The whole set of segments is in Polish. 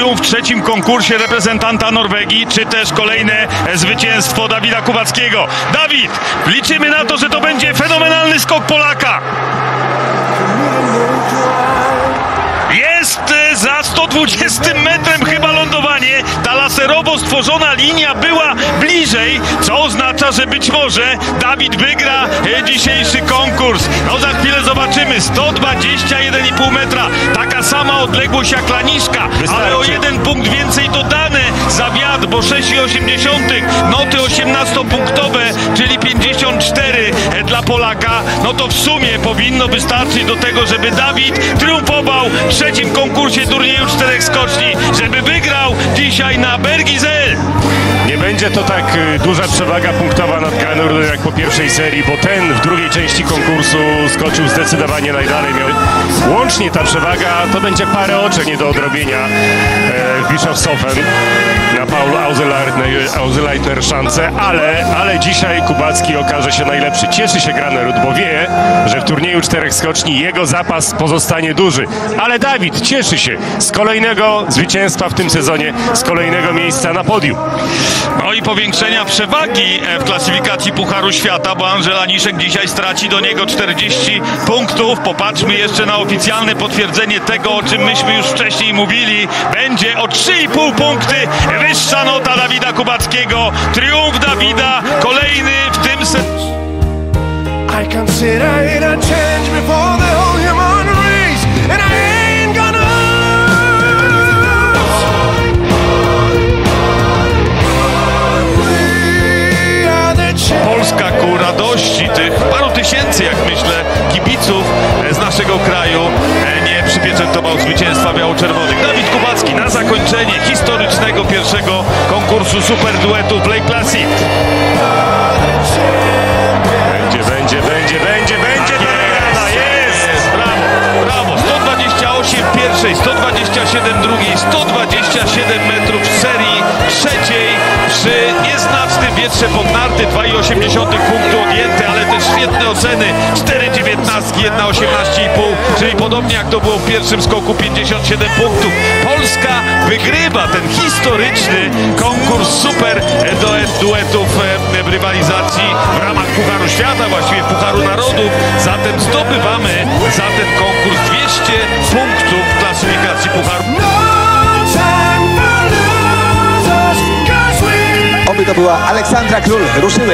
triumf w trzecim konkursie reprezentanta Norwegii, czy też kolejne zwycięstwo Dawida Kubackiego. Dawid, liczymy na to, że to będzie fenomenalny skok Polaka. Jest za 120 metrem chyba lądowanie. Ta laserowo stworzona linia była bliżej, co oznacza, że być może Dawid wygra dzisiejszy konkurs. No za chwilę zobaczymy. 121,5 metra. Taka sama odległość jak Laniszka, ale o 1 punkt więcej dodane za wiatr, bo 6,8. Noty 18-punktowe, czyli 54 dla Polaka. No to w sumie powinno wystarczyć do tego, żeby Dawid triumfował w trzecim konkursie turnieju 4 skoczni, żeby wygrał dzisiaj na Bergisel. Nie będzie to tak duża przewaga punktowa nad Granerudem jak po pierwszej serii, bo ten w drugiej części konkursu skoczył zdecydowanie najdalej. Łącznie ta przewaga to będzie parę oczek nie do odrobienia w Bischofshofen na Paul Außenleitner szansę, ale dzisiaj Kubacki okaże się najlepszy. Cieszy się Granerud, bo wie, że w turnieju 4 skoczni jego zapas pozostanie duży. Ale Dawid cieszy się z kolejnego zwycięstwa w tym sezonie, z kolejnego miejsca na podium. No i powiększenia przewagi w klasyfikacji Pucharu Świata, bo Andrzej Laniszek dzisiaj straci do niego 40 punktów. Popatrzmy jeszcze na oficjalne potwierdzenie tego, o czym myśmy już wcześniej mówili. Będzie o 3,5 punkty wyższa nota Dawida Kubackiego. Triumf Dawida, kolejny w tym sezonie. Polska ku radości tych paru tysięcy, jak myślę, kibiców z naszego kraju nie przypieczętował zwycięstwa biało-czerwonych. Dawid Kubacki na zakończenie historycznego pierwszego konkursu super duetu w Lake Placid. Będzie wygrana, jest! Brawo! 128 w pierwszej, 127 w drugiej, 127 metrów w serii trzeciej przy nieznacznym wietrze pod narty, 2,8 punktu odjęte, ale też świetne oceny, 4,19, 1,18,5, czyli podobnie jak to było w pierwszym skoku, 57 punktów. Polska wygrywa ten historyczny konkurs super duetów w rywalizacji w ramach Pucharu Świata, właściwie Pucharu Narodów. Zatem zdobywamy za ten konkurs 200 punktów w klasyfikacji Pucharu. Oby to była Aleksandra Król. Ruszyły.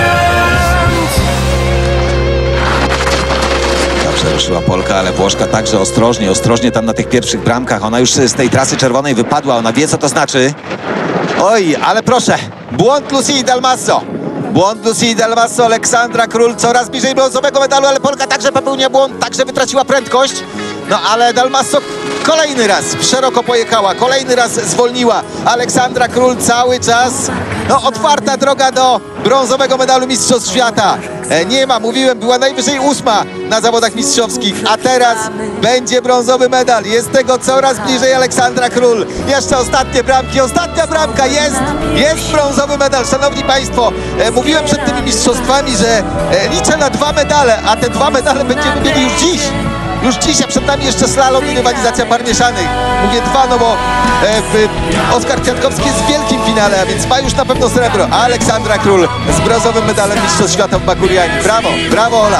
Dobrze ruszyła Polka, ale Włoszka także ostrożnie tam na tych pierwszych bramkach. Ona już z tej trasy czerwonej wypadła. Ona wie, co to znaczy. Oj, ale proszę. Błąd Lucii Dalmasso. Błąd Lucii Dalmasso. Aleksandra Król coraz bliżej brązowego medalu, ale Polka także popełnia błąd, także wytraciła prędkość. No ale Dalmasso kolejny raz szeroko pojechała, kolejny raz zwolniła. Aleksandra Król cały czas, no otwarta droga do brązowego medalu Mistrzostw Świata. Nie ma, mówiłem, była najwyżej 8 na zawodach mistrzowskich, a teraz będzie brązowy medal. Jest tego coraz bliżej Aleksandra Król. Jeszcze ostatnie bramki, ostatnia bramka, jest brązowy medal. Szanowni Państwo, mówiłem przed tymi mistrzostwami, że liczę na 2 medale, a te 2 medale będziemy mieli już dziś. Już dziś, a przed nami jeszcze slalom i rywalizacja par mieszanych. Mówię 2, no bo Oskar Kwiatkowski jest w wielkim finale, a więc ma już na pewno srebro. A Aleksandra Król z brązowym medalem Mistrzostw Świata w Bakuriani. Brawo, brawo Ola.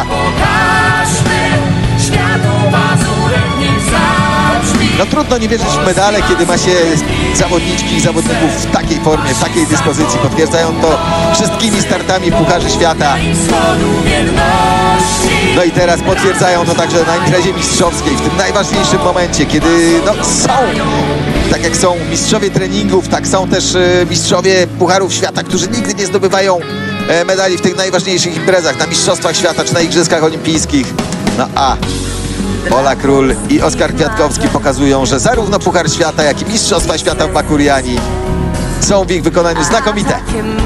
No trudno nie wierzyć w medale, kiedy ma się zawodniczki i zawodników w takiej formie, w takiej dyspozycji. Potwierdzają to wszystkimi startami w Pucharze Świata. No i teraz potwierdzają to także na imprezie mistrzowskiej, w tym najważniejszym momencie, kiedy no, są, tak jak są mistrzowie treningów, tak są też mistrzowie Pucharów Świata, którzy nigdy nie zdobywają medali w tych najważniejszych imprezach, na Mistrzostwach Świata czy na Igrzyskach Olimpijskich. No a Ola Król i Oskar Kwiatkowski pokazują, że zarówno Puchar Świata, jak i Mistrzostwa Świata w Bakuriani są w ich wykonaniu znakomite.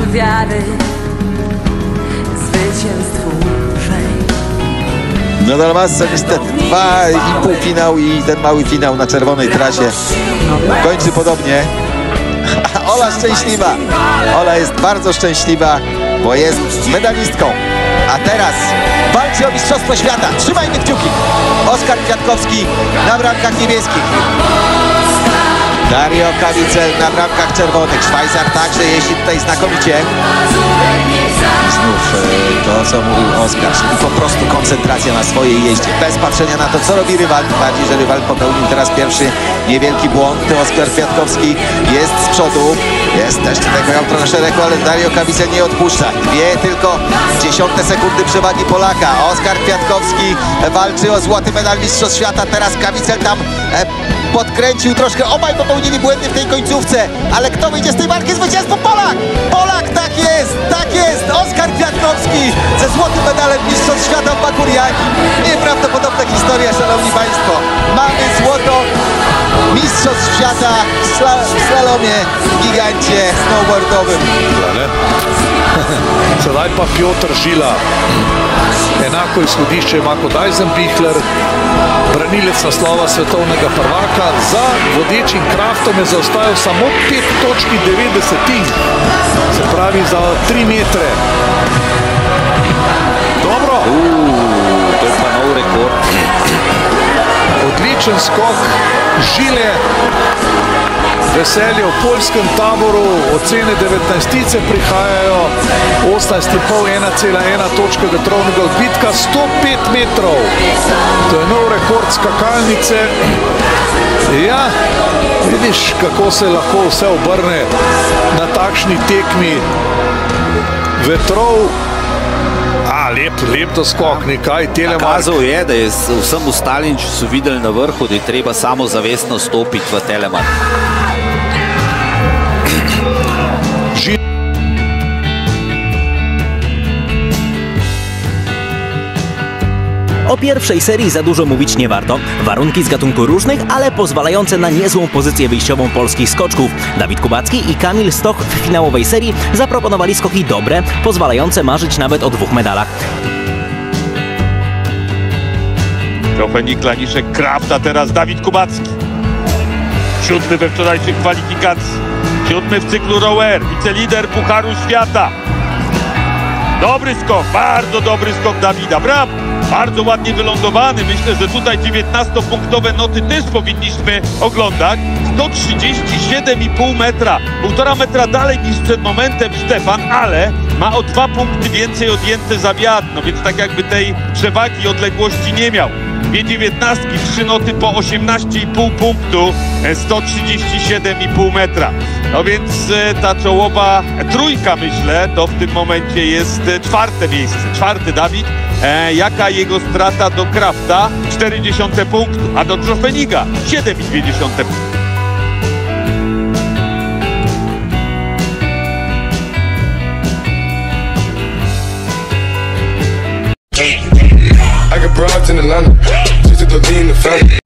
No Dalmasso niestety 2,5 finał i ten mały finał na czerwonej trasie kończy podobnie. Ola szczęśliwa. Ola jest bardzo szczęśliwa, bo jest medalistką. A teraz walczy o Mistrzostwo Świata. Trzymajmy kciuki. Oskar Kwiatkowski na bramkach niebieskich. Dario Kawicel na bramkach czerwonych. Szwajcar także jeździ tutaj znakomicie. Znów to, co mówił Oskar, czyli po prostu koncentracja na swojej jeździe, bez patrzenia na to, co robi rywal, tym bardziej, że rywal popełnił teraz pierwszy niewielki błąd. Oskar Kwiatkowski jest z przodu, jest też tutaj miał trochę szeregu, ale Dario Kawicel nie odpuszcza. 2,1 sekundy przewagi Polaka. Oskar Kwiatkowski walczy o złoty medal Mistrzostw Świata, teraz Kawicel tam podkręcił troszkę, obaj popełnili błędy w tej końcówce, ale kto wyjdzie z tej walki? Zwycięstwo Polak! Polak, tak jest, tak jest! Oskar Kwiatkowski ze złotym medalem Mistrzostw Świata w Bakuriaki. Nieprawdopodobna historia, szanowni państwo. Mamy złoto Mistrzostw Świata w slalomie, w gigancie snowboardowym. Sedaj pa Piotr Žila. Enako izhodišče ima kot Eisenbichler, branilec naslova svetovnega prvaka. Za vodečim Kraftom je zaostajal samo 5,9, se pravi za 3 metre. Dobro. To je pa nov rekord. Odličen skok Žile. Veselje v poljskem taboru, ocene 19-tice prihajajo, 18,5, 1,1 točka vetrovnega odbitka, 105 metrov. To je nov rekord skakalnice. Ja, vidiš, kako se lahko vse obrne na takšni tekmi vetrov. Lep doskok, nekaj Telemark. Nakazal je, da je vsem ostalim, če so videli na vrhu, da je treba samozavestno stopiti v Telemark. O pierwszej serii za dużo mówić nie warto. Warunki z gatunku różnych, ale pozwalające na niezłą pozycję wyjściową polskich skoczków. Dawid Kubacki i Kamil Stoch w finałowej serii zaproponowali skoki dobre, pozwalające marzyć nawet o 2 medalach. Trofenik, Laniszek, Kraft, a teraz Dawid Kubacki. 7. we wczorajszych kwalifikacji. 7. w cyklu rower, wicelider Pucharu Świata. Dobry skok, bardzo dobry skok Dawida, brawo! Bardzo ładnie wylądowany. Myślę, że tutaj 19-punktowe noty też powinniśmy oglądać. 137,5 metra. 1,5 metra dalej niż przed momentem Stefan, ale ma o 2 punkty więcej odjęte za wiatr. No więc tak jakby tej przewagi odległości nie miał. 2 19, 3 noty po 18,5 punktu, 137,5 metra. No więc ta czołowa trójka, myślę, to w tym momencie jest 4. miejsce. 4. Dawid. Jaka jego strata do Krafta? 0,4 punktu, a do Trofeniga 7,2 punktu. I got broads in Atlanta, just to lean the family.